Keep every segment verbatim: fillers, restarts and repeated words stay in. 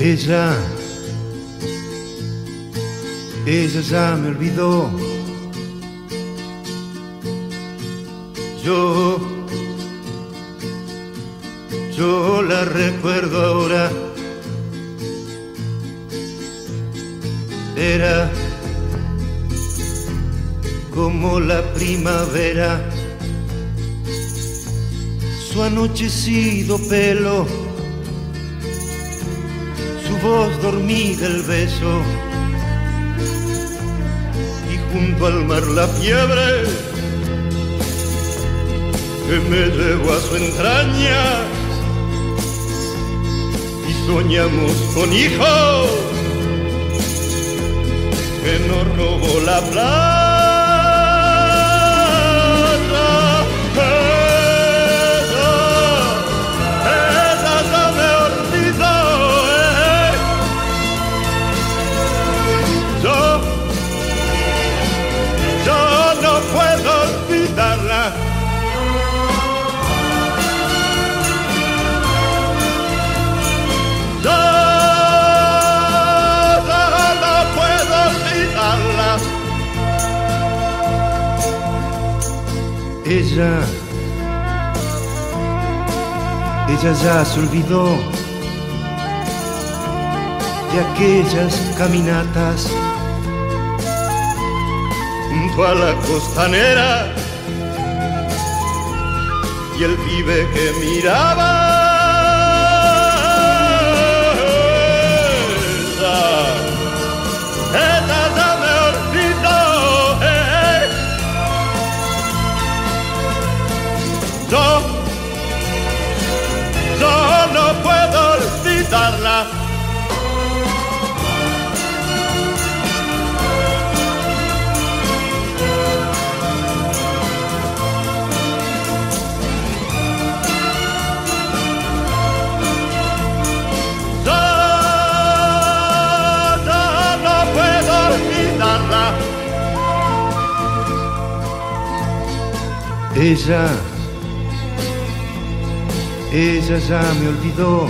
Ella, ella ya me olvidó. Yo, yo la recuerdo ahora. Era como la primavera, su anochecido pelo, su voz dormida, el beso, y junto al mar la fiebre que me llevó a su entraña, y soñamos con hijos que nos robó la plata. Ella, ella ya se olvidó de aquellas caminatas junto a la costanera y el pibe que miraba. Ella, ella ya me olvidó. eh. Yo, yo no puedo olvidarla. Yo, yo no puedo olvidarla. Ella, ella ya me olvidó.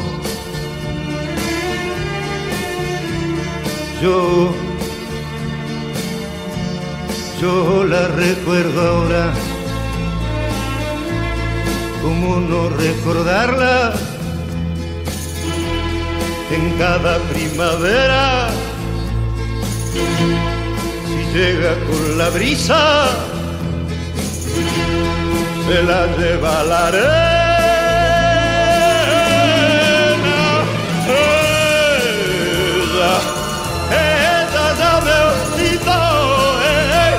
Yo, yo la recuerdo ahora. ¿Cómo no recordarla? En cada primavera, si llega con la brisa, se la lleva la arena. Ella ya me olvidó. eh.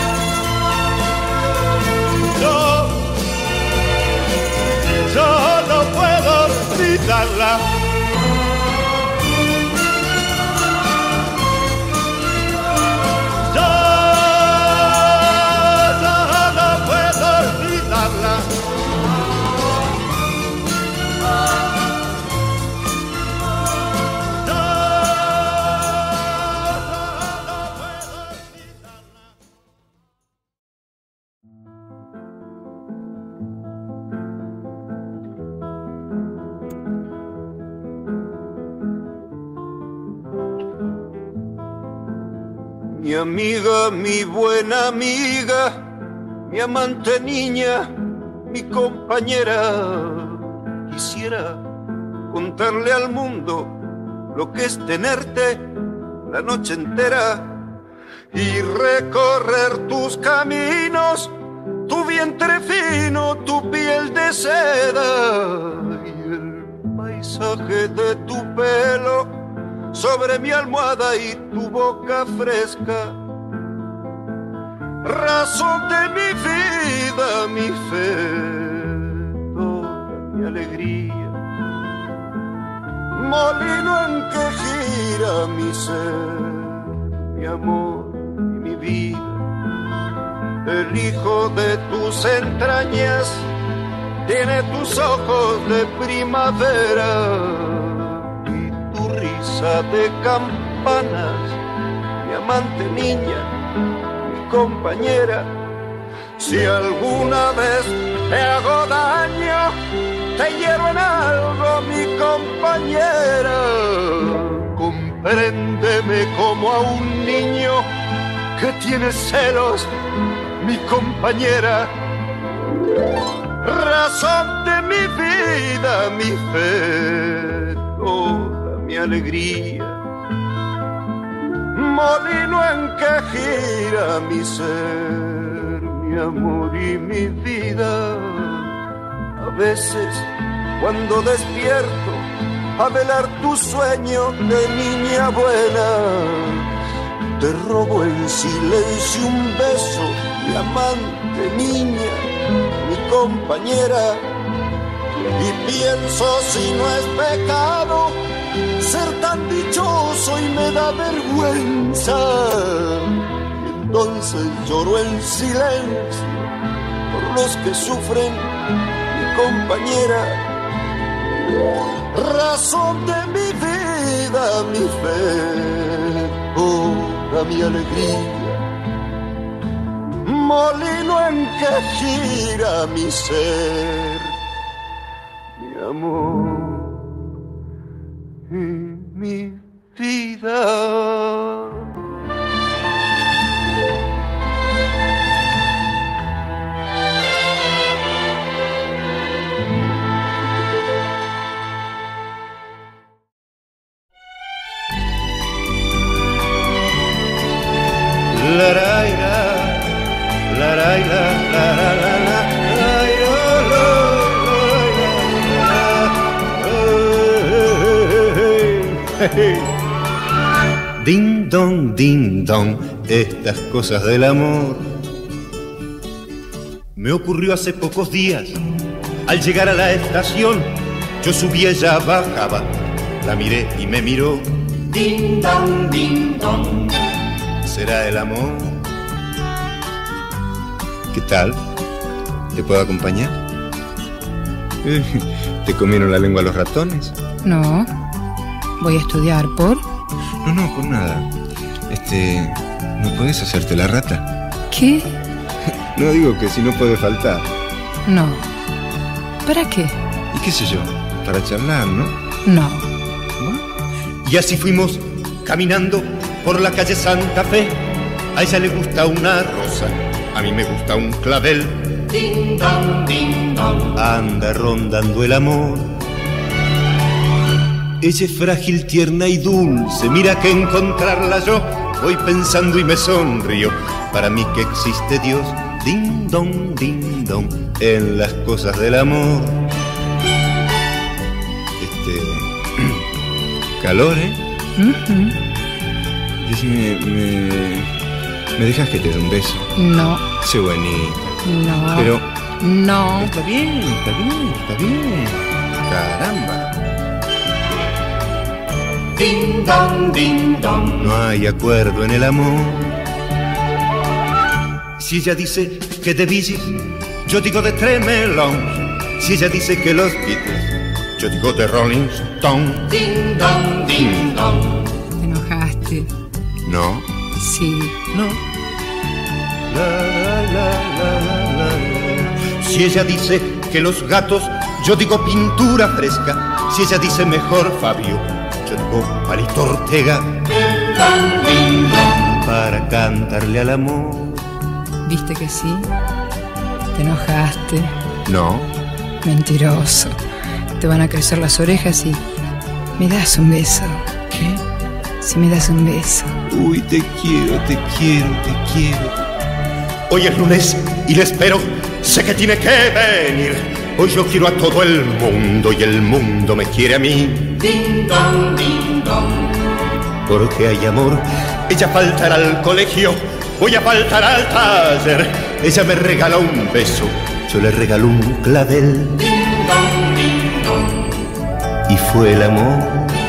Yo, yo no puedo olvidarla. Yo, yo no puedo olvidarla. Mi amiga, mi buena amiga, mi amante niña, mi compañera, quisiera contarle al mundo lo que es tenerte la noche entera y recorrer tus caminos, tu vientre fino, tu piel de seda y el paisaje de tu pelo sobre mi almohada y tu boca fresca, razón de mi vida, mi fe, toda mi alegría, molino en que gira mi ser, mi amor y mi vida, el hijo de tus entrañas tiene tus ojos de primavera, de campanas, mi amante niña, mi compañera. Si alguna vez te hago daño, te hiero en algo, mi compañera. préndeme como a un niño que tiene celos, mi compañera, razón de mi vida, mi fe, toda mi alegría, molino en que gira mi ser, mi amor y mi vida. A veces cuando despierto a velar tu sueño de niña buena, te robo en silencio un beso, mi amante niña, mi compañera, y pienso si no es pecado ser tan dichoso y me da vergüenza. Y entonces lloro en silencio por los que sufren, mi compañera, razón de mi vida, mi fe, toda mi alegría, molino en que gira mi ser, mi amor y mi vida. La la la la la la la la la. Ding dong, ding dong, estas cosas del amor. Me ocurrió hace pocos días. Al llegar a la estación, yo subí, ella bajaba. La miré y me miró. Ding dong, ding dong. ¿Será el amor? ¿Qué tal? ¿Te puedo acompañar? ¿Te comieron la lengua los ratones? No. Voy a estudiar por... No, no, por nada. Este... ¿No puedes hacerte la rata? ¿Qué? No, digo que si no puede faltar. No. ¿Para qué? ¿Y qué sé yo? Para charlar, ¿no? No. ¿No? Y así fuimos caminando por la calle Santa Fe. A ella le gusta una rosa, a mí me gusta un clavel. Ding dong, ding dong. Anda rondando el amor. Ella es frágil, tierna y dulce. Mira que encontrarla yo voy pensando y me sonrío. Para mí que existe Dios. Ding dong, ding dong, en las cosas del amor. Este... calor, ¿eh? Uh-huh. Decime, me, ¿me dejas que te dé un beso? No. Sé bonita. No. Pero... no. Está bien, está bien, está bien. Caramba. Ding dong, ding dong. No hay acuerdo en el amor. Si ella dice que de Bee Gees, yo digo de Tremelón. Si ella dice que los Beatles, yo digo de Rolling Stone. Ding dong, ding dong. ¿Te enojaste? No. Sí. No. La, la, la, la, la, la. Si ella dice que los gatos, yo digo pintura fresca. Si ella dice mejor Fabio, yo digo Palito Ortega. Para cantarle al amor. ¿Viste que sí? ¿Te enojaste? No. Mentiroso. Te van a crecer las orejas y... ¿me das un beso? ¿Qué? Si me das un beso. Uy, te quiero, te quiero, te quiero. Hoy es lunes y le espero. Sé que tiene que venir. Hoy yo quiero a todo el mundo y el mundo me quiere a mí. Ding dong, ding dong. Porque hay amor. Ella faltará al colegio. Voy a faltar al taller. Ella me regala un beso. Yo le regalo un clavel. Ding dong, ding dong. Y fue el amor.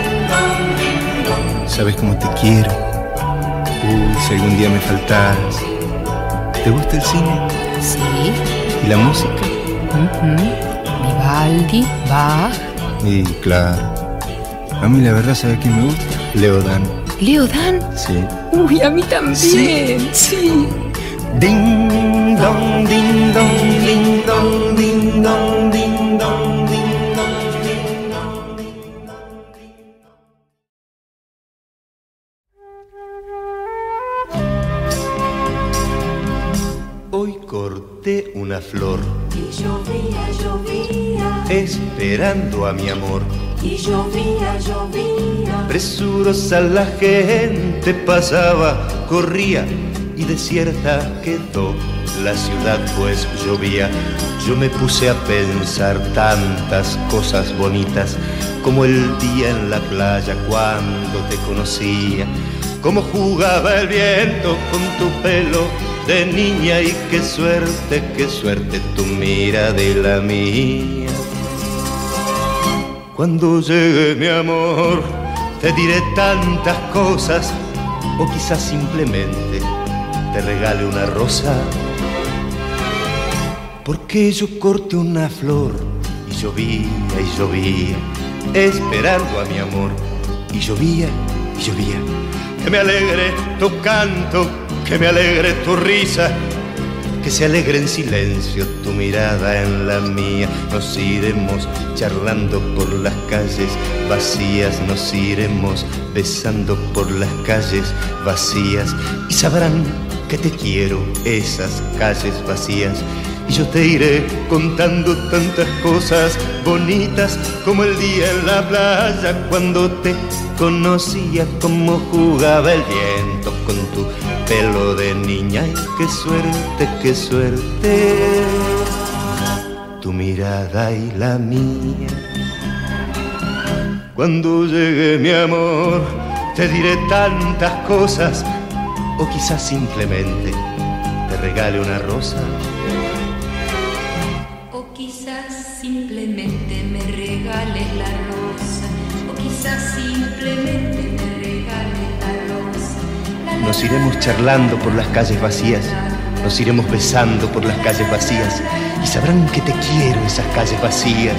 ¿Sabes cómo te quiero? Uy, si algún día me faltas. ¿Te gusta el cine? Sí. ¿Y la música? Uh-huh. Vivaldi, Bach. Y claro. A mí la verdad, ¿sabes quién me gusta? Leodan. ¿Leodan? Sí. Uy, a mí también. Sí. Sí. Ding dong, ding dong, ding dong, ding dong, ding dong, ding flor. Y llovía, llovía, esperando a mi amor. y llovía, llovía. Presurosa la gente pasaba, corría y desierta quedó la ciudad pues llovía. Yo me puse a pensar tantas cosas bonitas, como el día en la playa cuando te conocía, cómo jugaba el viento con tu pelo de niña y qué suerte, qué suerte tu mirada de la mía. Cuando llegue mi amor te diré tantas cosas, o quizás simplemente te regale una rosa, porque yo corté una flor y llovía y llovía, esperando a mi amor, y llovía y llovía. Que me alegre tu canto, que me alegre tu risa, que se alegre en silencio tu mirada en la mía. Nos iremos charlando por las calles vacías, nos iremos besando por las calles vacías, y sabrán que te quiero esas calles vacías. Y yo te iré contando tantas cosas bonitas, como el día en la playa cuando te conocía, cómo jugaba el viento con tu pelo de niña. Y qué suerte, qué suerte, tu mirada y la mía. Cuando llegue mi amor te diré tantas cosas, o quizás simplemente te regale una rosa. Simplemente me regales la rosa, o quizás simplemente me regales la rosa. La, la, nos iremos charlando por las calles vacías, nos iremos besando por las calles vacías, y sabrán que te quiero esas calles vacías.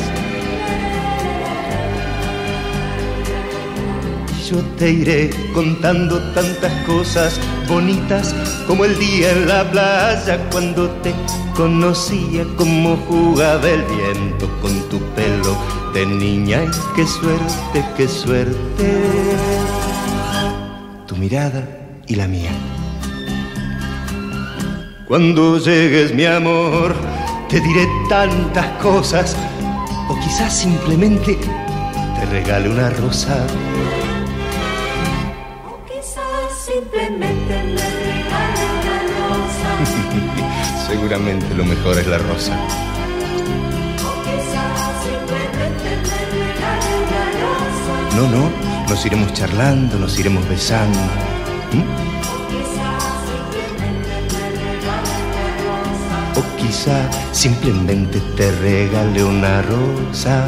Y yo te iré contando tantas cosas bonitas, como el día en la playa cuando te conocía, cómo jugaba el viento con tu pelo de niña. Y qué suerte, qué suerte, tu mirada y la mía. Cuando llegues mi amor te diré tantas cosas, o quizás simplemente te regale una rosa. O quizás simplemente me regale una rosa. Seguramente lo mejor es la rosa. O quizás simplemente me regale una rosa. No, no, nos iremos charlando, nos iremos besando. ¿Mm? O quizás simplemente me regale una rosa. O quizá simplemente te regale una rosa.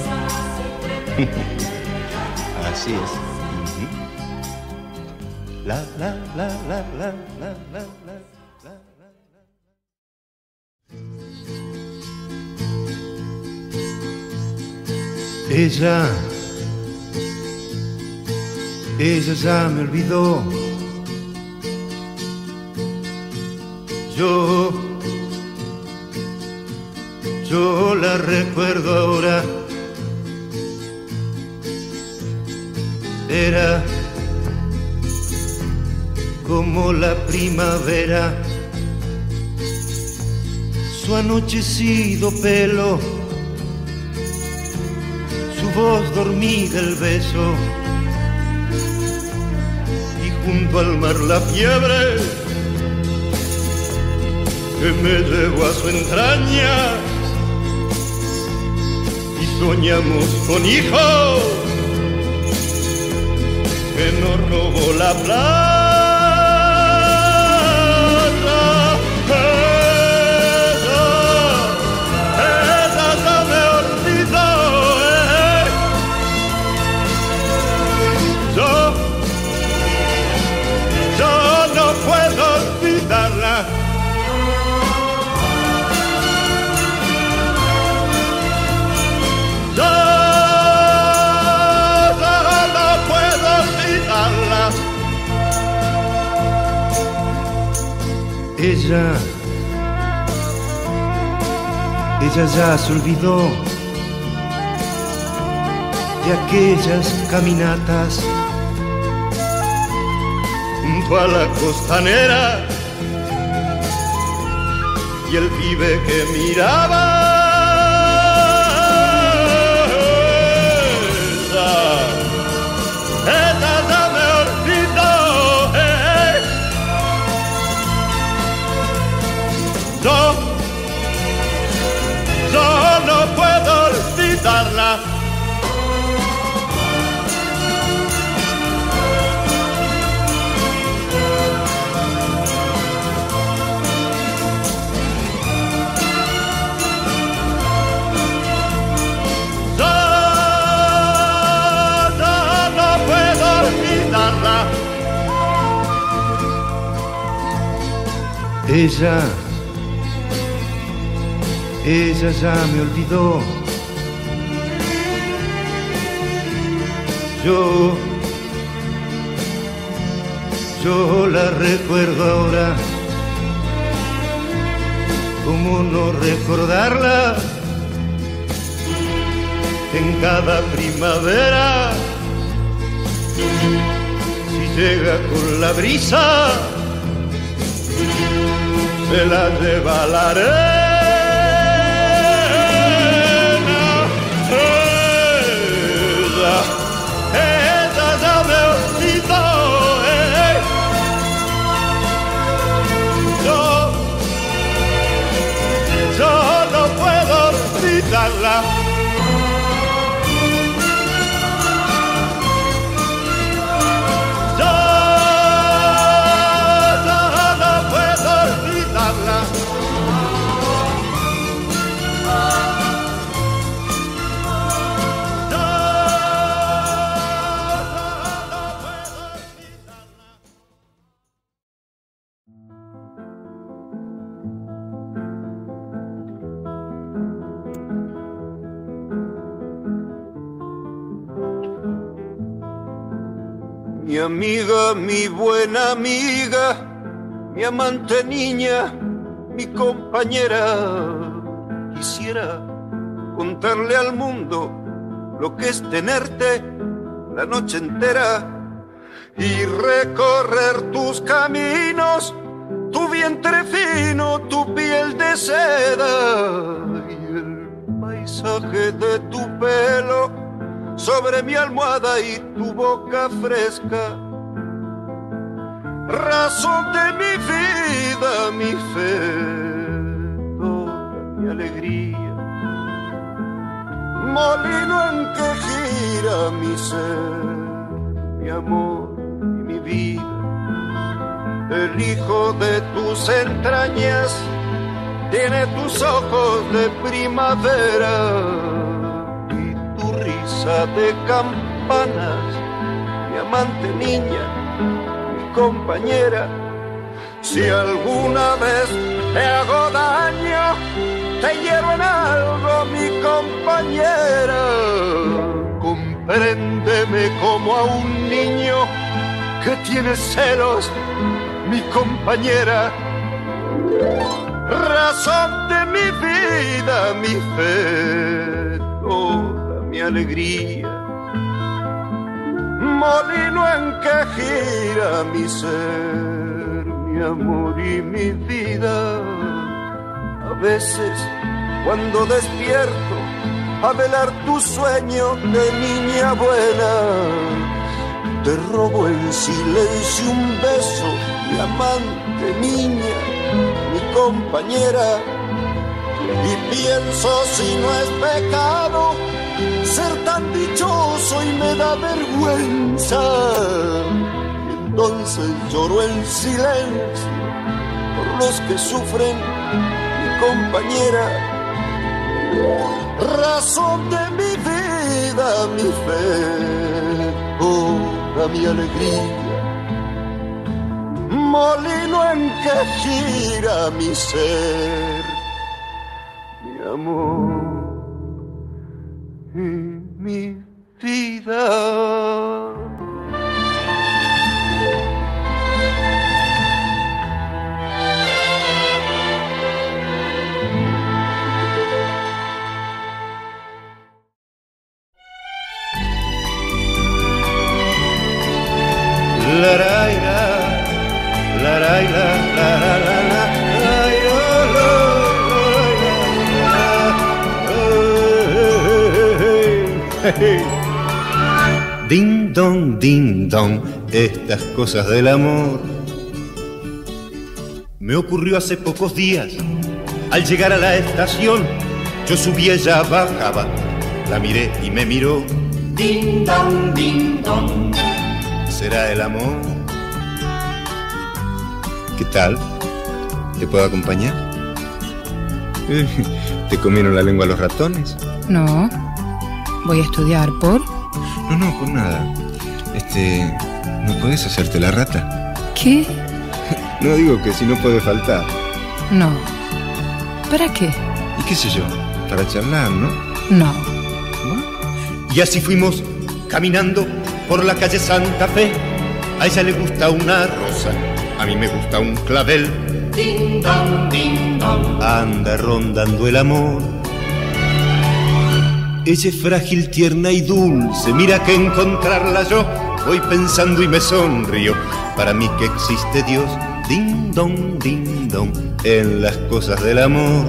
Así es. Uh-huh. La, la, la, la, la, la, la, la. Ella, ella ya me olvidó. Yo, yo la recuerdo ahora. Era como la primavera, su anochecido pelo, su voz dormida, el beso, y junto al mar la fiebre que me llevó a su entraña, y soñamos con hijos que nos robó la playa. Ella, ella ya se olvidó de aquellas caminatas junto a la costanera, y el pibe que miraba. Esa, esa ya me olvidó. Eh. Yo, yo no puedo olvidarla. Ella, ella ya me olvidó. Yo, yo la recuerdo ahora. ¿Cómo no recordarla? En cada primavera, si llega con la brisa, se la lleva la arena. Ella, ella ya me olvidó. Eh. Yo, yo no puedo olvidarla. Mi amiga, mi buena amiga, mi amante niña, mi compañera, quisiera contarle al mundo lo que es tenerte la noche entera y recorrer tus caminos, tu vientre fino, tu piel de seda y el paisaje de tu pelo sobre mi almohada y tu boca fresca. Razón de mi vida, mi fe, toda mi alegría, molino en que gira mi ser, mi amor y mi vida. El hijo de tus entrañas tiene tus ojos de primavera, de campanas, mi amante niña, mi compañera. Si alguna vez te hago daño, te hiero en algo, mi compañera, compréndeme como a un niño que tiene celos, mi compañera. Razón de mi vida, mi fe, toda mi alegría, molino en que gira mi ser, mi amor y mi vida. A veces cuando despierto a velar tu sueño de niña buena, te robo en silencio un beso, mi amante niña, mi compañera. Y pienso si no es pecado ser tan dichoso y me da vergüenza. Y entonces lloro en silencio por los que sufren, mi compañera. Razón de mi vida, mi fe, toda mi alegría, molino en que gira mi ser, mi amor y mi vida. La la la la la la la la la la. Ding dong, ding dong, estas cosas del amor. Me ocurrió hace pocos días. Al llegar a la estación, yo subí, ella bajaba. La miré y me miró. Ding dong, ding dong. ¿Será el amor? ¿Qué tal? ¿Te puedo acompañar? ¿Te comieron la lengua los ratones? No. Voy a estudiar por... No, no, por nada. Este... ¿No podés hacerte la rata? ¿Qué? No, digo que si no puede faltar. No. ¿Para qué? ¿Y qué sé yo? Para charlar, ¿no? No. ¿No? Y así fuimos caminando por la calle Santa Fe. A ella le gusta una rosa, a mí me gusta un clavel. Ding dong, ding dong. Anda rondando el amor. Ella es frágil, tierna y dulce. Mira que encontrarla yo voy pensando y me sonrío. Para mí que existe Dios. Ding dong, ding dong, en las cosas del amor.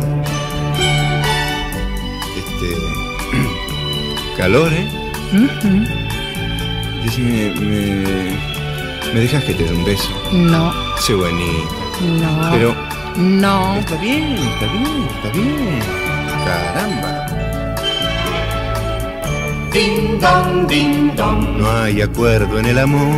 Este... calor, ¿eh? Uh-huh. Decime, me... ¿me dejas que te dé un beso? No. Sé bonito. No. Pero... No. Está bien, está bien, está bien. Caramba. Ding dong, ding dong. No hay acuerdo en el amor.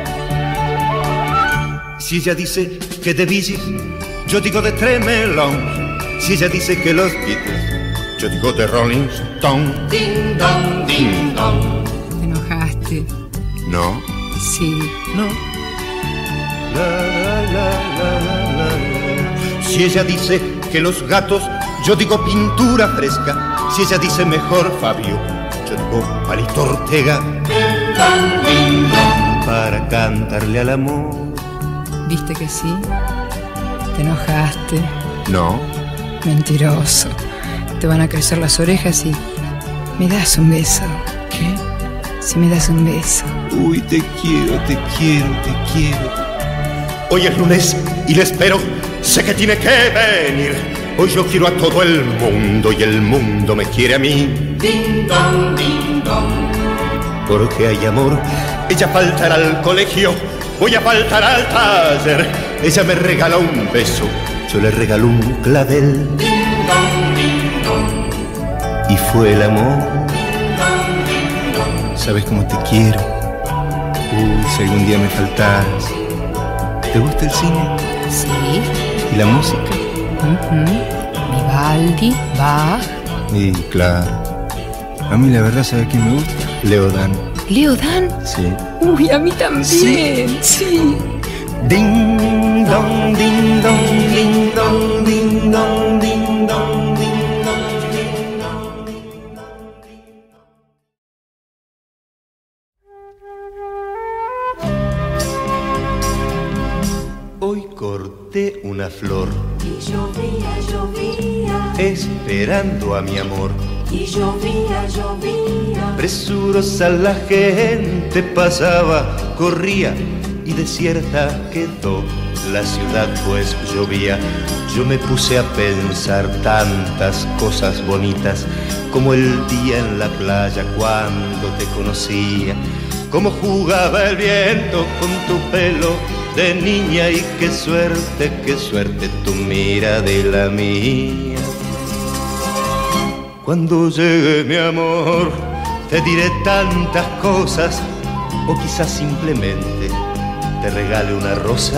Si ella dice que de Bee Gees, yo digo de Tremelón. Si ella dice que los Beatles, yo digo de Rolling Stone. Ding dong, ding dong. ¿Te enojaste? No. Sí. No. La, la, la, la, la, la. Si ella dice que los gatos, yo digo pintura fresca. Si ella dice mejor Fabio, yo digo Palito Ortega. Ding dong, ding dong. Para cantarle al amor. ¿Viste que sí? ¿Te enojaste? No. Mentiroso. Te van a crecer las orejas y... ¿me das un beso? ¿Qué? Si me das un beso. Uy, te quiero, te quiero, te quiero. Hoy es lunes y le espero. Sé que tiene que venir. Hoy yo quiero a todo el mundo y el mundo me quiere a mí. Ding dong, ding dong. Porque hay amor. Ella faltará al colegio. Voy a faltar al taller. Ella me regala un beso. Yo le regalo un clavel. Ding dong, ding dong. Y fue el amor. Ding dong, ding dong. Sabes cómo te quiero. Uy, si algún día me faltas. ¿Te gusta el cine? Sí. ¿Y la música? Uh-huh. Vivaldi, Bach. Y claro. A mí la verdad, ¿sabes quién me gusta? Leo Dan. ¿Leo Dan? Sí. Uy, a mí también. Sí. sí. Ding dong, ding dong, ding dong, ding dong, ding dong, ding dong, ding dong, ding dong. Hoy corté una flor. Y llovía, llovía. Esperando a mi amor. Y llovía, llovía. Presurosa la gente pasaba, corría y desierta quedó la ciudad pues llovía. Yo me puse a pensar tantas cosas bonitas, como el día en la playa cuando te conocía, cómo jugaba el viento con tu pelo de niña y qué suerte, qué suerte tu mira de la mía. Cuando llegue mi amor, te diré tantas cosas, o quizás simplemente te regale una rosa.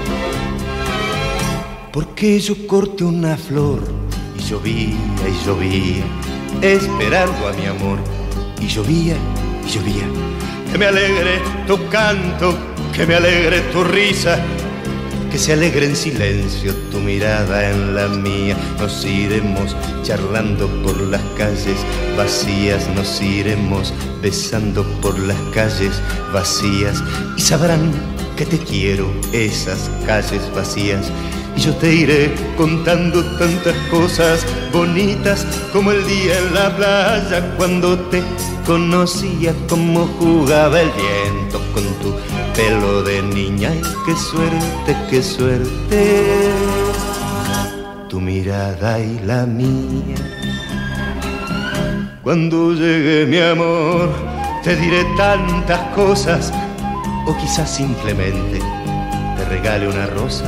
Porque yo corté una flor y llovía y llovía, esperando a mi amor, y llovía y llovía. Que me alegre tu canto, que me alegre tu risa, que se alegre en silencio tu mirada en la mía. Nos iremos charlando por las calles vacías, nos iremos besando por las calles vacías, y sabrán que te quiero esas calles vacías. Y yo te iré contando tantas cosas bonitas, como el día en la playa cuando te conocía, cómo jugaba el viento con tu pelo de niña. Y qué suerte, qué suerte, tu mirada y la mía. Cuando llegue mi amor, te diré tantas cosas, o quizás simplemente te regale una rosa.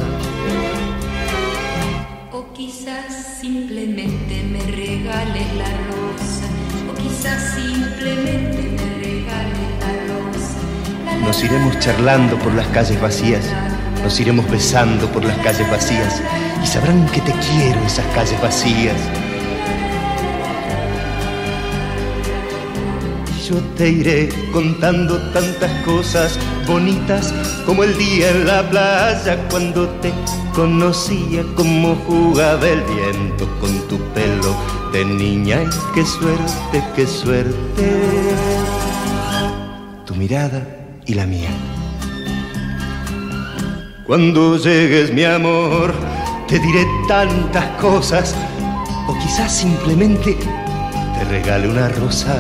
O quizás simplemente me regales la rosa. O quizás simplemente me regales la rosa. La, la, Nos iremos charlando por las calles vacías, nos iremos besando por las calles vacías, y sabrán que te quiero esas calles vacías. Yo te iré contando tantas cosas bonitas como el día en la playa cuando te conocía, como jugaba el viento con tu pelo de niña. Y qué suerte, qué suerte, tu mirada y la mía. Cuando llegues mi amor, te diré tantas cosas, o quizás simplemente te regale una rosa.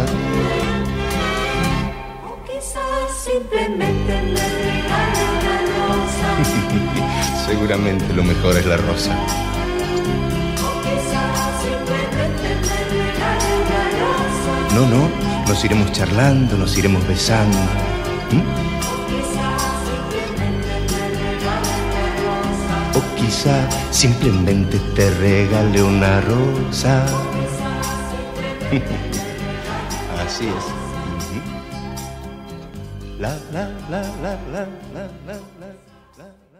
simplemente me regale una rosa. Seguramente lo mejor es la rosa. O quizás simplemente me regale una rosa. No, no, nos iremos charlando, nos iremos besando. ¿Mm? O quizás simplemente me regale una rosa. O quizá simplemente te regale una rosa. Así es. La, la, la, la, la, la, la, la, la, la.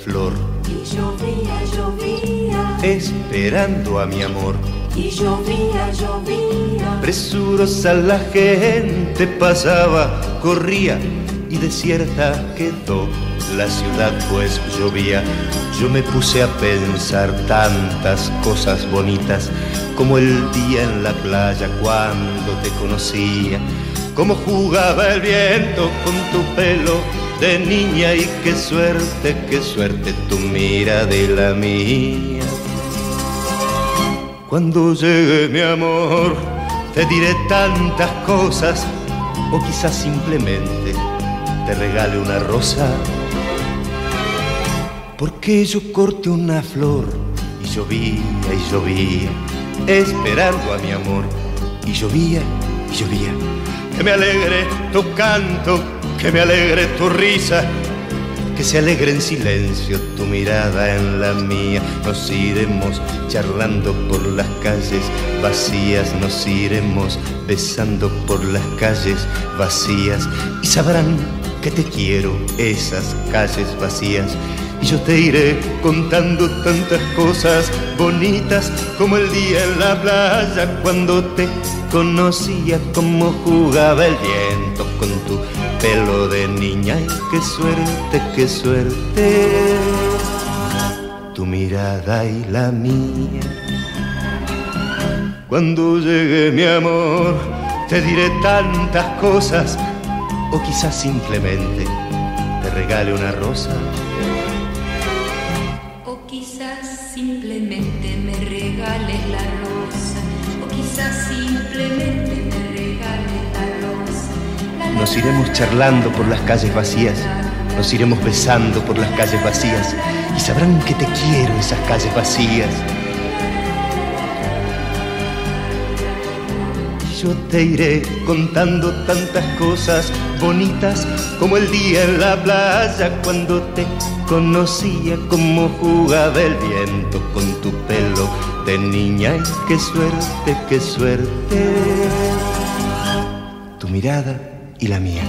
flor. Y llovía, llovía, esperando a mi amor. y llovía, llovía, Presurosa la gente pasaba, corría y desierta quedó la ciudad pues llovía. Yo me puse a pensar tantas cosas bonitas, como el día en la playa cuando te conocía, cómo jugaba el viento con tu pelo de niña y qué suerte, qué suerte tu mirada y la mía. Cuando llegue mi amor te diré tantas cosas, o quizás simplemente te regale una rosa, porque yo corté una flor y llovía y llovía, esperando a mi amor, y llovía y llovía. Que me alegre tu canto, que me alegre tu risa, que se alegre en silencio tu mirada en la mía. Nos iremos charlando por las calles vacías, nos iremos besando por las calles vacías, y sabrán que te quiero esas calles vacías. Y yo te iré contando tantas cosas bonitas, como el día en la playa cuando te conocía, cómo jugaba el viento con tu pelo de niña. Y qué suerte, qué suerte, tu mirada y la mía. Cuando llegue mi amor te diré tantas cosas, o quizás simplemente te regale una rosa. Simplemente me regales la rosa, o quizás simplemente me regales la rosa. La, la, Nos iremos charlando por las calles vacías, nos iremos besando por las calles vacías, y sabrán que te quiero esas calles vacías. Y yo te iré contando tantas cosas bonitas, como el día en la playa cuando te conocía, cómo jugaba el viento con tu pelo de niña. Y qué suerte, qué suerte, tu mirada y la mía.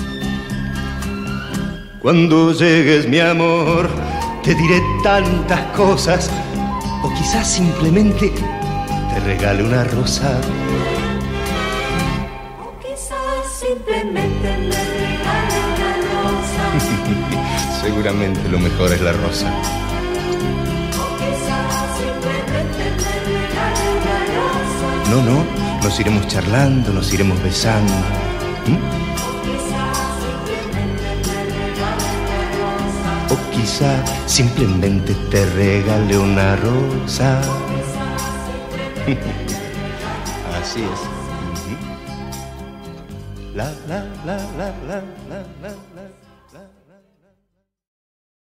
Cuando llegues mi amor te diré tantas cosas, o quizás simplemente te regale una rosa. o quizás simplemente me regale una rosa, Seguramente lo mejor es la rosa. o quizás simplemente me regale una rosa, No, no, nos iremos charlando, nos iremos besando. ¿Mm? o quizás simplemente me regale una rosa, O quizá simplemente te regale una rosa. Así es. Ujú. La, la, la, la, la, la, la, la.